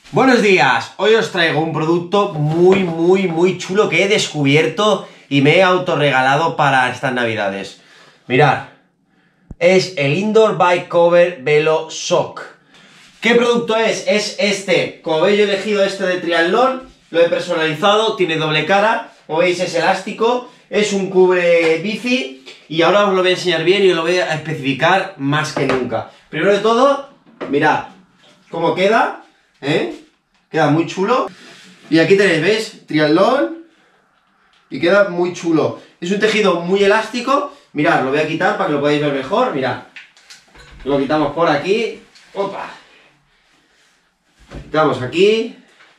Buenos días, hoy os traigo un producto muy chulo que he descubierto y me he autorregalado para estas navidades. Mirad, es el Indoor Bike Cover Velo Shock. ¿Qué producto es? Es este, como veis yo he elegido este de triatlón, lo he personalizado, tiene doble cara, como veis es elástico, es un cubre bici y ahora os lo voy a enseñar bien y os lo voy a especificar más que nunca. Primero de todo, mirad cómo queda, queda muy chulo. Y aquí tenéis, ¿veis? Triatlón. Y queda muy chulo. Es un tejido muy elástico. Mirad, lo voy a quitar para que lo podáis ver mejor. Mirad. Lo quitamos por aquí. ¡Opa! Quitamos aquí.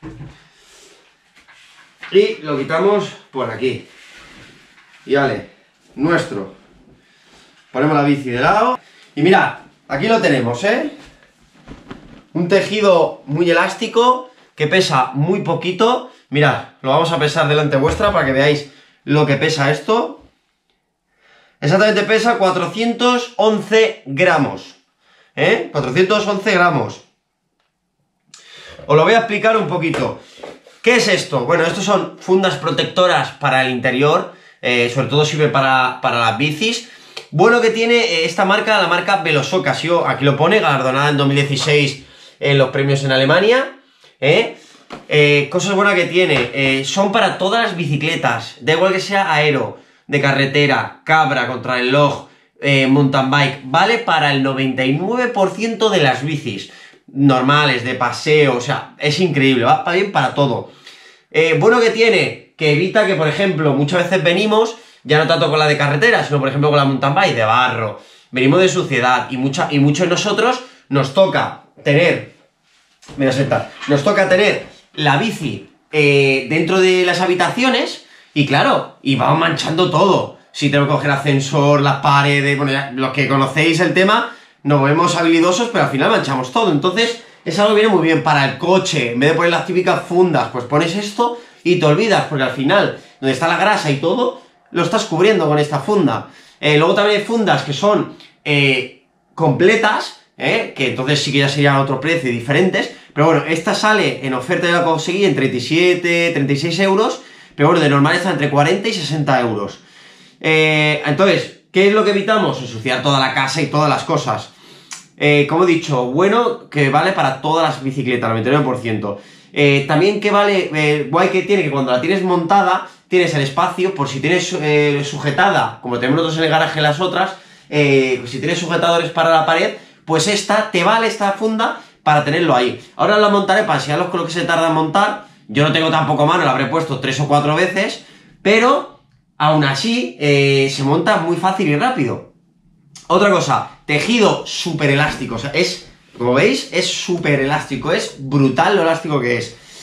Y lo quitamos por aquí. Y vale, nuestro. Ponemos la bici de lado. Y mirad, aquí lo tenemos, un tejido muy elástico que pesa muy poquito. Mirad, lo vamos a pesar delante vuestra para que veáis lo que pesa esto. Exactamente pesa 411 gramos. 411 gramos. Os lo voy a explicar un poquito. ¿Qué es esto? Bueno, estos son fundas protectoras para el interior. Sobre todo sirve para las bicis. Bueno que tiene esta marca, la marca Velo Shock. Aquí lo pone, galardonada en 2016 en los premios en Alemania. Cosas buenas que tiene, son para todas las bicicletas, da igual que sea aero, de carretera, cabra, contrarreloj, mountain bike, vale para el 99% de las bicis normales, de paseo, o sea, es increíble, va bien para todo. Bueno que tiene, que evita que, por ejemplo, muchas veces venimos, ya no tanto con la de carretera, sino por ejemplo con la mountain bike, de barro, venimos de suciedad, y muchos de nosotros nos toca tener, me voy a sentar, nos toca tener la bici dentro de las habitaciones y claro, y vamos manchando todo. Si tengo que coger ascensor, las paredes, bueno, ya, los que conocéis el tema, nos vemos habilidosos, pero al final manchamos todo. Entonces, es algo que viene muy bien para el coche. En vez de poner las típicas fundas, pues pones esto y te olvidas, porque al final, donde está la grasa y todo, lo estás cubriendo con esta funda. Luego también hay fundas que son completas, que entonces sí que ya serían a otro precio y diferentes, pero bueno, esta sale en oferta, yo la conseguí en 37, 36 euros, pero bueno, de normal está entre 40 y 60 euros. Entonces, ¿qué es lo que evitamos? Ensuciar toda la casa y todas las cosas. Como he dicho, bueno, que vale para todas las bicicletas, 99%. También que vale, guay que tiene, que cuando la tienes montada, tienes el espacio, por si tienes sujetada, como tenemos nosotros en el garaje las otras, si tienes sujetadores para la pared, pues esta, te vale esta funda para tenerlo ahí. Ahora la montaré para enseñaros con lo que se tarda en montar. Yo no tengo tampoco mano, la habré puesto 3 o 4 veces, pero aún así se monta muy fácil y rápido. Otra cosa, tejido súper elástico, o sea, es, como veis, es súper elástico, es brutal lo elástico que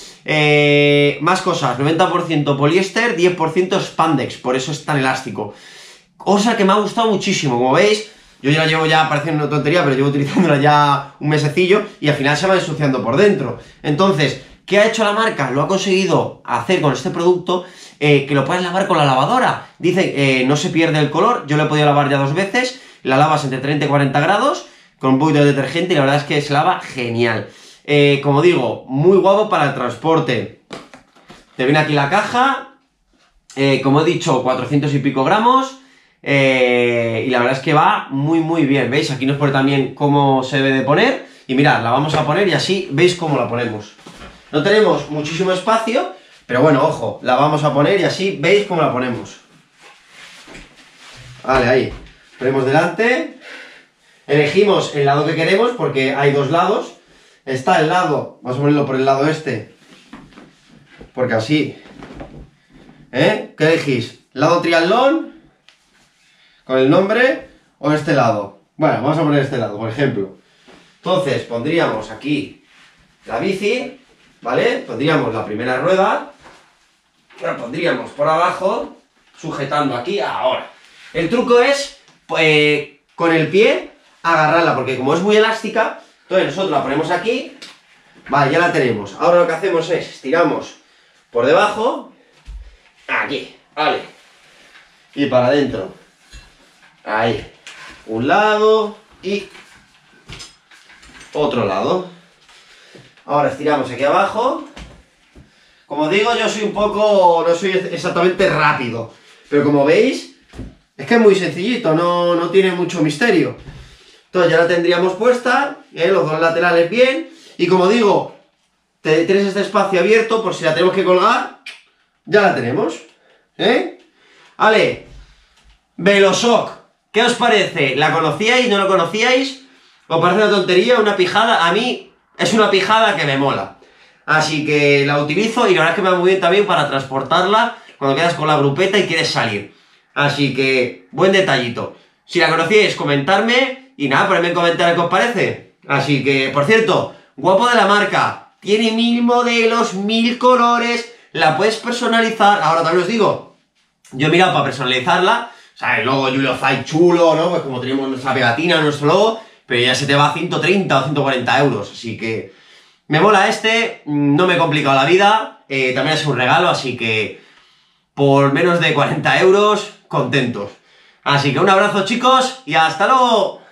es. Más cosas, 90% poliéster, 10% spandex, por eso es tan elástico. Cosa que me ha gustado muchísimo, como veis, yo ya la llevo ya, parece una tontería, pero llevo utilizándola ya un mesecillo y al final se va ensuciando por dentro. Entonces, ¿qué ha hecho la marca? Lo ha conseguido hacer con este producto, que lo puedes lavar con la lavadora. Dice, no se pierde el color, yo lo he podido lavar ya 2 veces, la lavas entre 30 y 40 grados, con un poquito de detergente y la verdad es que se lava genial. Como digo, muy guapo para el transporte. Te viene aquí la caja, como he dicho, 400 y pico gramos. Y la verdad es que va muy bien, ¿veis? Aquí nos pone también cómo se debe de poner. Y mirad, la vamos a poner y así veis cómo la ponemos. No tenemos muchísimo espacio, pero bueno, ojo, la vamos a poner y así veis cómo la ponemos. Vale, ahí. Ponemos delante. Elegimos el lado que queremos porque hay 2 lados. Está el lado, vamos a ponerlo por el lado este, porque así, ¿qué elegís? ¿Lado triatlón? Con el nombre, o este lado. Bueno, vamos a poner este lado, por ejemplo. Entonces, pondríamos aquí la bici, ¿vale? Pondríamos la primera rueda, la pondríamos por abajo, sujetando aquí, ahora. El truco es, con el pie, agarrarla, porque como es muy elástica, entonces nosotros la ponemos aquí, vale, ya la tenemos. Ahora lo que hacemos es, estiramos por debajo, aquí, vale, y para adentro. Ahí, un lado y otro lado. Ahora estiramos aquí abajo. Como digo, yo soy un poco... no soy exactamente rápido. Pero como veis, es que es muy sencillito, no tiene mucho misterio. Entonces ya la tendríamos puesta, los dos laterales bien. Y como digo, tienes este espacio abierto por si la tenemos que colgar. Ya la tenemos. Vale. Velosoc. ¿Qué os parece? ¿La conocíais? ¿No lo conocíais? ¿Os parece una tontería? ¿Una pijada? A mí es una pijada que me mola. Así que la utilizo y la verdad es que me va muy bien también para transportarla cuando quedas con la grupeta y quieres salir. Así que, buen detallito. Si la conocíais, comentarme y nada, ponedme en comentarios qué os parece. Así que, por cierto, guapo de la marca. Tiene 1000 modelos, 1000 colores. La puedes personalizar. Ahora también os digo, yo he mirado para personalizarla. O sea, el logo Julio Zay chulo, ¿no? Pues como tenemos nuestra pegatina, nuestro logo. Pero ya se te va a 130 o 140 euros. Así que me mola no me he complicado la vida. También es un regalo, así que por menos de 40 euros, contentos. Así que un abrazo, chicos, y hasta luego.